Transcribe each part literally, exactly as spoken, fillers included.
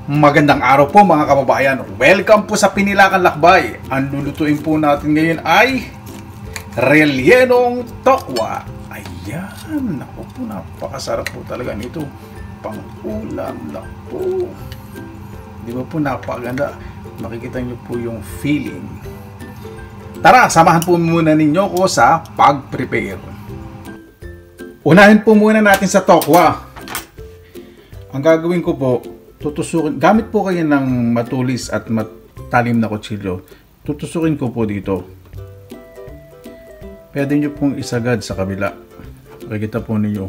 Magandang araw po mga kababayan. Welcome po sa Pinilakan Lakbay. Ang lulutuin po natin ngayon ay rellenong tokwa. Ayan, naku po, napakasarap po talaga nito. Pang-ulam na po. Di ba po napakaganda? Makikita nyo po yung feeling. Tara, samahan po muna ninyo ko sa pag-prepare. Unahin po muna natin sa tokwa. Ang gagawin ko po, tutusukin, gamit po kayo ng matulis at matalim na kutsilyo. Tutusukin ko po dito. Pwede nyo pong isagad sa kabila. Makikita po ninyo.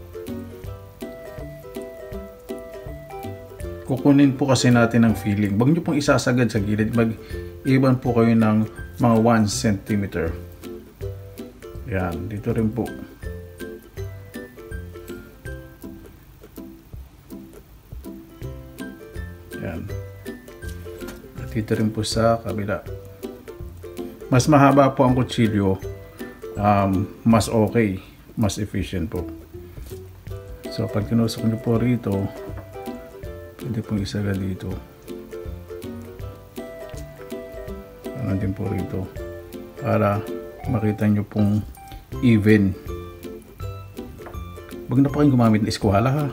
Kukunin po kasi natin ang feeling. Huwag nyo pong isasagad sa gilid. Mag-iban po kayo ng mga one centimeter. Yan, dito rin po. Yan. At dito rin po sa kabila. Mas mahaba po ang kutsilyo, um, mas okay, mas efficient po. So pag tinusok nyo po rito, pwede pong isagad dito. Ano din po rito para makita nyo pong even. Huwag na po kayong gumamit ng eskwala ha.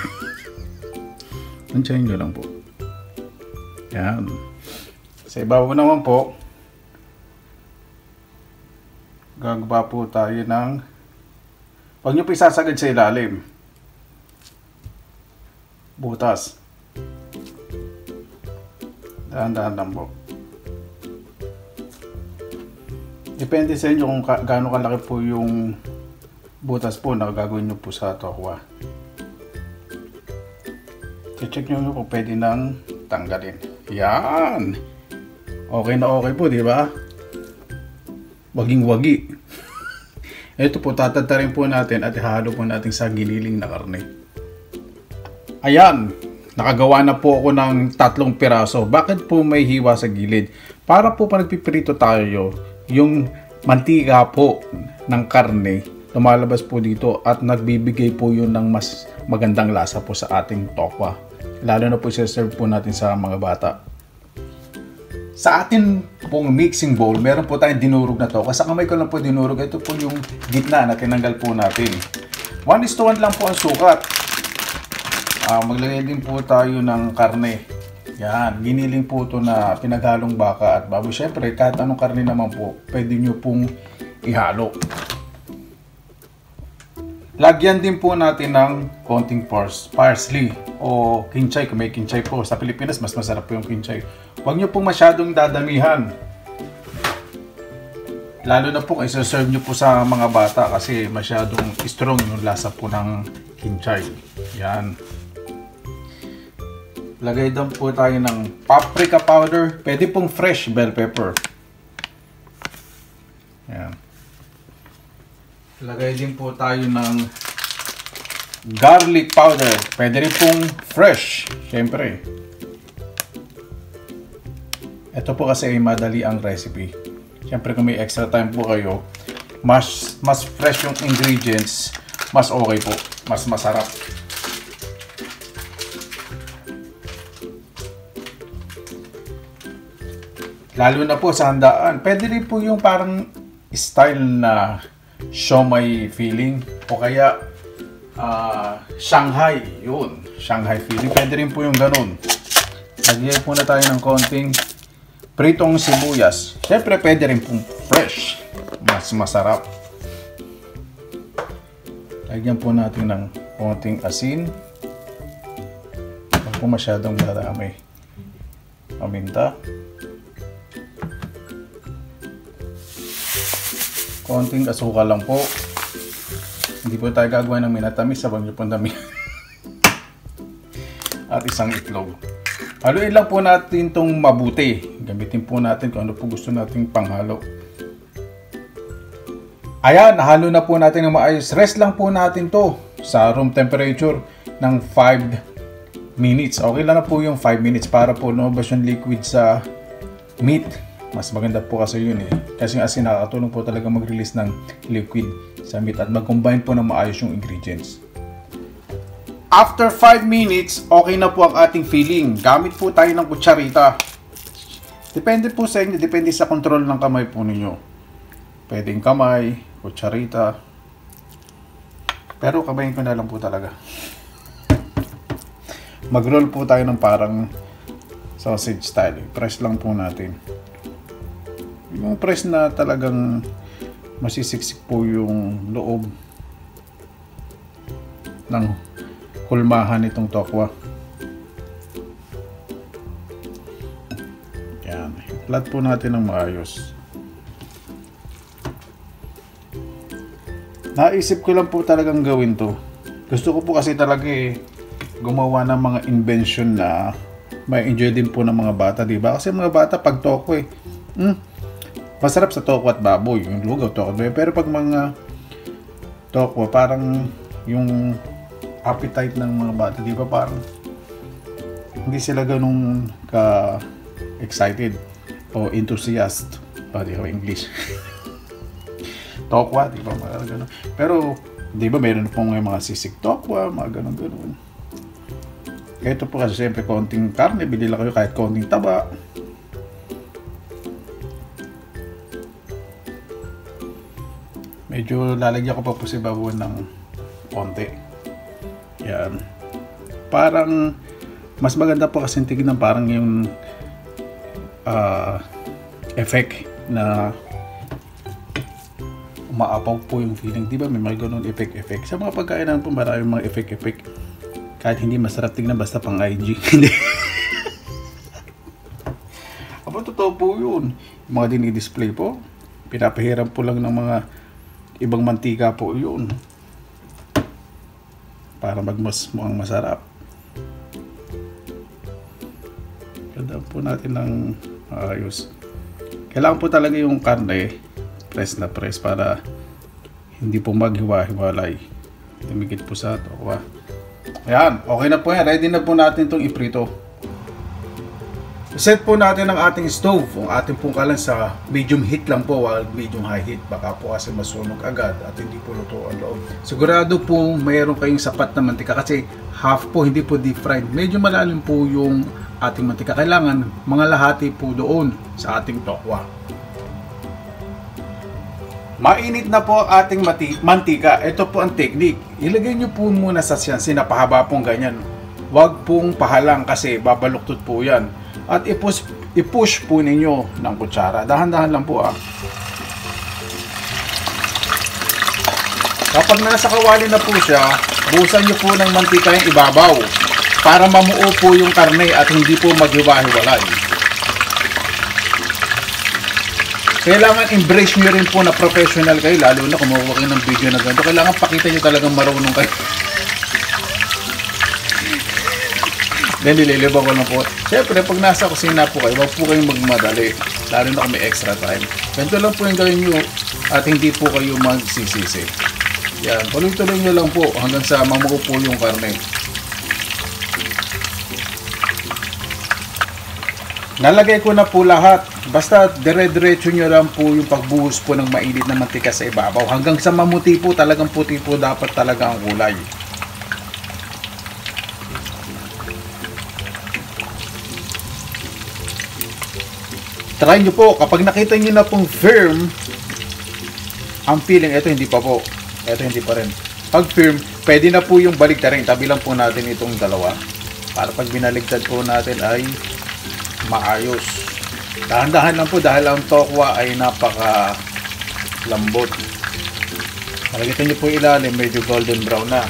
Nandiyan nyo lang po. Yan. Sa ibabaw naman po, gagawa po tayo ng, huwag nyo po isasagad sa ilalim. Butas. Dahan-dahan lang po. Depende sa inyo kung gaano kalaki po yung butas po na gagawin nyo po sa tokwa. I-check nyo kung pwede nang tanggalin. Yan. Okay na okay po, di ba? Waging-wagi. Ito po, tatatarin po natin at ihalo po natin sa giniling na karne. Ayan. Nakagawa na po ako ng tatlong piraso. Bakit po may hiwa sa gilid? Para po pa nagpipirito tayo, yung mantika po ng karne lumalabas po dito at nagbibigay po yun ng mas magandang lasa po sa ating tokwa. Lalo na po i-serve po natin sa mga bata. Sa atin pong mixing bowl, meron po tayong dinurog na tokwa. Sa kamay ko lang po dinurog. Ito po yung gitna na tinanggal po natin. one is to one lang po ang sukat. Uh, maglagay din po tayo ng karne. Yan, giniling po ito na pinaghalong baka at baboy. Siyempre, kahit anong karne naman po, pwede nyo pong ihalo. Lagyan din po natin ng konting pars parsley o kinchay. Kung may kinchay po sa Pilipinas, mas masarap po yung kinchay. Huwag nyo pong masyadong dadamihan. Lalo na po kung isa-serve nyo po sa mga bata kasi masyadong strong yung lasa po ng kinchay. Yan. Lagay din po tayo ng paprika powder. Pwede pong fresh bell pepper. Yan. Lagay din po tayo ng garlic powder. Pwede rin pong fresh, syempre. Ito po kasi ay madali ang recipe. Syempre kung may extra time po kayo, mas, mas fresh yung ingredients, mas okay po. Mas masarap. Lalo na po sa handaan. Pwede rin po yung parang style na siomai feeling o kaya uh, Shanghai, yun, Shanghai feeling. Pwede rin po yung ganun. Lagyan po na tayo ng konting pritong sibuyas. Siyempre pwede rin pong fresh, mas masarap. Lagyan po natin ng konting asin. Huwag po masyadong marami. Paminta. Konting asukal lang po. Hindi po tayo gagawa ng minatamis, sabang nyo pong dami. At isang itlog. Haluin lang po natin itong mabuti. Gamitin po natin kung ano po gusto nating panghalo. Ayan, nahalo na po natin ng maayos. Rest lang po natin to sa room temperature ng five minutes. Okay lang na po yung five minutes para po lumabas yung liquid sa meat. Mas maganda po kasi yun eh. Kasi yung asin nakakatulong po talaga mag-release ng liquid sa meat at mag-combine po ng maayos yung ingredients. After five minutes, okay na po ang ating filling. Gamit po tayo ng kutsarita. Depende po sa inyo, depende sa control ng kamay po ninyo. Pwedeng kamay, kutsarita. Pero kamayin ko na lang po talaga. Mag-roll po tayo ng parang sausage style. Press lang po natin. Yung press na talagang masisiksik po yung loob ng kulmahan itong tokwa. Yan. Flat po natin ng maayos. Naisip ko lang po talagang gawin to. Gusto ko po kasi talaga eh gumawa ng mga invention na may enjoy din po ng mga bata, diba? Kasi mga bata pag toko eh, hmm, masarap sa toko at baboy, yung lugaw, toko at baboy. Pero pag mga toko, parang yung appetite ng mga bata, diba? Parang hindi sila ganun ka excited o enthusiast. Pa, di ba English? Tokwa, diba? Mga ganun. Pero, diba meron pong mga sisig tokwa, mga ganun-ganun. Ito po kasi siyempre konting karne, bili lang kayo kahit konting taba. Medyo lalagyan ko pa po si babuan ng konti. Yan. Parang mas maganda po kasi tignan parang yung uh, effect na umaapaw po yung feeling. Diba may mga ganun effect-effect. Sa mga pagkain naman po maraming mga effect-effect. Kahit hindi masarap tignan basta pang I G. Aba, totoo po yun. Yung mga dinidisplay po, pinapahiram po lang ng mga ibang mantika po yun. Para magmas mukhang masarap. Ganda po natin ng ayos. Kailangan po talaga yung karne, press na press para hindi po maghiwa-hiwalay. Tumikit po sa tokwa. Ayan, okay na po yan. Ready na po natin itong iprito. Set po natin ang ating stove. Ang ating pong kalan sa medium heat lang po, while medium high heat. Baka po kasi masunog agad at hindi po luto ang loob. Sigurado po mayroon kayong sapat na mantika kasi half po, hindi po deep fried. Medyo malalim po yung ating mantika. Kailangan mga lahati po doon sa ating tokwa. Mainit na po ang ating mantika. Ito po ang technique. Ilagay nyo po muna sa siyansi na pahaba pong ganyan. Huwag pong pahalang kasi babaluktot po yan. At ipush, ipush po ninyo ng kutsara. Dahan-dahan lang po ah. Kapag nasa kawali na po siya, buhusan nyo po ng mantika yung ibabaw para mamuo po yung karne at hindi po maghiwa-hiwalay. Kailangan embrace nyo rin po na professional kayo, lalo na kumuha kayo ng video na ganito. Kailangan pakita nyo talagang marunong kayo. Then nililibaw ko lang po. Siyempre, pag nasa kusina po kayo, wag po kayong magmadali. Lalo na kung may extra time. Ganito lang po yung gawin nyo at hindi po kayo magsisisi. Yan, tuloy-tuloy nyo lang po hanggang sa mamuo po yung karne. Nalagay ko na po lahat. Basta dire-diretso nyo lang po yung pagbuhos po ng mainit na mantika sa ibabaw. Hanggang sa mamuti po, talagang puti po dapat talaga ang kulay. Try nyo po. Kapag nakita nyo na pong firm ang feeling, ito hindi pa po. Ito hindi pa rin. Pag firm, pwede na po yung baligtarin. Tabi lang po natin itong dalawa. Para pag binaligtad po natin ay maayos. Dahan-dahan lang po dahil ang tokwa ay napaka lambot. Makikita nyo po ilalim, medyo golden brown na.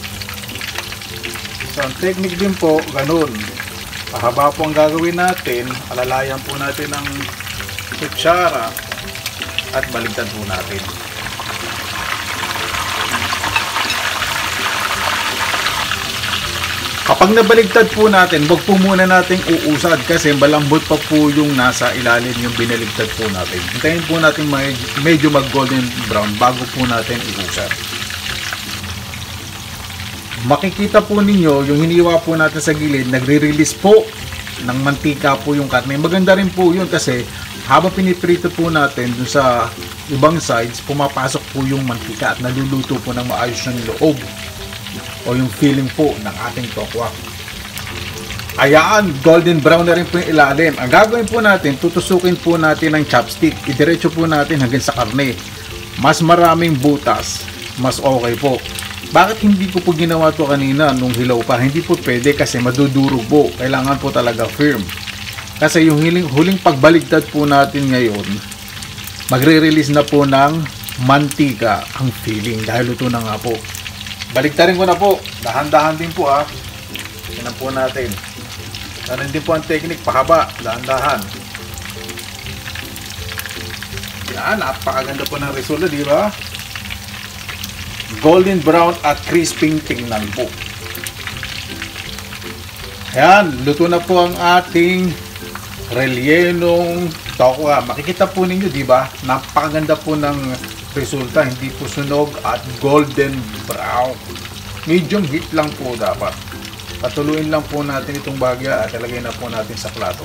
So ang technique din po, ganun. Pahaba po ang gagawin natin, alalayan po natin ng kutsara at baligtad po natin. Kapag nabaligtad po natin, wag po muna nating uusad kasi malambot pa po yung nasa ilalim yung binaligtad po natin. Hintayin po natin medyo mag golden brown bago po natin iusad. Makikita po ninyo yung hiniwa po natin sa gilid, nagre-release po ng mantika po yung karne. Maganda rin po yun kasi habang piniprito po natin dun sa ibang sides, pumapasok po yung mantika at naluluto po ng maayos ng loob. o yung feeling po ng ating tokwa. Ayan, golden brown na rin po yung ilalim. Ang gagawin po natin, tutusukin po natin ng chopstick. Idiretso po natin hanggang sa karne. Mas maraming butas, mas okay po. Bakit hindi ko po ginawa to kanina nung hilaw pa? Hindi po pwede kasi madudurog po. Kailangan po talaga firm. Kasi yung huling, huling pagbaligtad po natin ngayon, magre-release na po ng mantika ang feeling dahil luto na nga po. Baligtarin ko na po. Dahan-dahan din po ha. Tignan po natin. Ganun din po ang technique, pahaba, dahan-dahan. Yan, napakaganda po ng resulta, di ba? Golden brown at crisping tingnan po. Yan, luto na po ang ating rellenong tokwa. Makikita po ninyo, di ba? Napakaganda po ng resulta, hindi po sunog at golden brown. Medium heat lang po dapat. Patuluin lang po natin itong bagya at ilagay na po natin sa plato.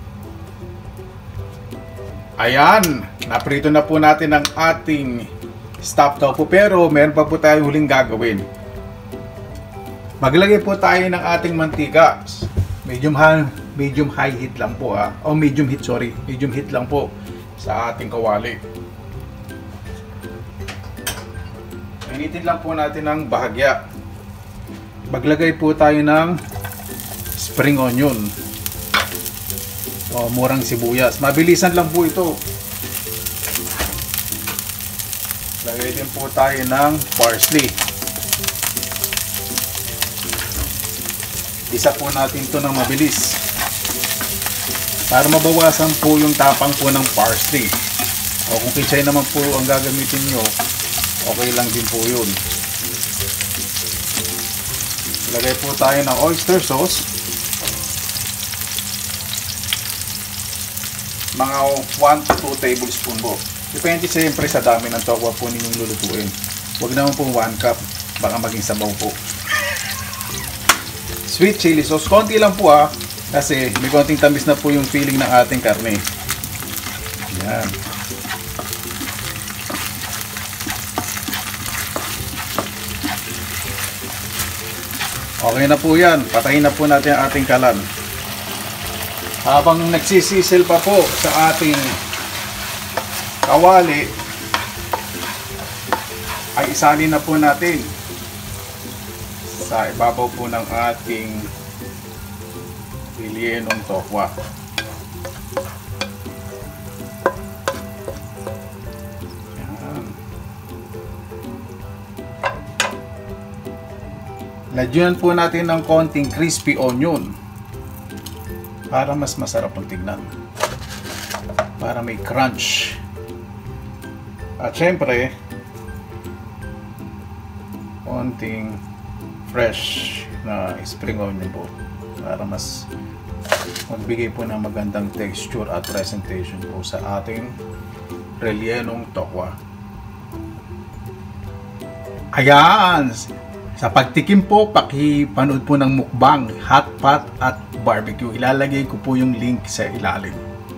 Ayan, naprito na po natin ang ating stuffed tofu, pero meron pa po tayong huling gagawin. Maglagay po tayo ng ating mantika. Medium high, medium high heat lang po ha. O medium heat, sorry. Medium heat lang po sa ating kawali. Initin lang po natin ng bahagya. Maglagay po tayo ng spring onion o murang sibuyas. Mabilisan lang po ito. Lagay din po tayo ng parsley. Isa po natin ito ng mabilis para mabawasan po yung tapang po ng parsley. O kung kitsay naman po ang gagamitin nyo, okay lang din po yun. Lagay po tayo ng oyster sauce. Mga one to two tablespoon po. Depende siyempre sa dami ng tokwa po ninyong lulutuin. Huwag naman po one cup. Baka maging sabaw po. Sweet chili sauce. Konti lang po ha. Kasi may konting tamis na po yung feeling ng ating karne. Yan. Okay na po yan. Patayin na po natin ang ating kalan. Habang nagsisisil pa po sa ating kawali, ay isalin na po natin sa ibabaw po ng ating rellenong tokwa. Lagyan po natin ng konting crispy onion para mas masarap ang tignan. Para may crunch. At syempre, konting fresh na spring onion po para mas magbigay po ng magandang texture at presentation po sa ating rellenong tokwa. Ayan! Sa pagtikim po, pakipanood po ng mukbang, hot pot at barbecue. Ilalagay ko po yung link sa ilalim.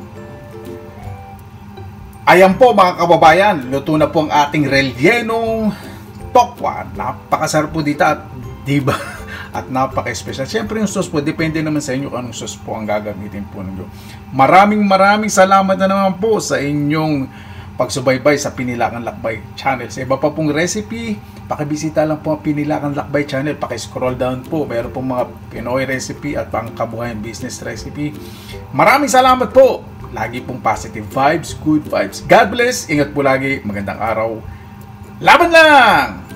Ayan po mga kababayan, luto na po ang ating rellenong tokwa. Napakasarap po dito at diba? At napaka-special. Siyempre yung sauce po, depende naman sa inyo kung anong sauce po ang gagamitin po ninyo. Maraming maraming salamat na naman po sa inyong pagsubaybay sa Pinilakan Lakbay channel. Sa iba pa pong recipe, pakibisita lang po ang Pinilakan Lakbay channel. Paki-scroll down po. Meron pong mga Pinoy recipe at pangkabuhayan business recipe. Maraming salamat po. Lagi pong positive vibes, good vibes. God bless. Ingat po lagi. Magandang araw. Laban lang!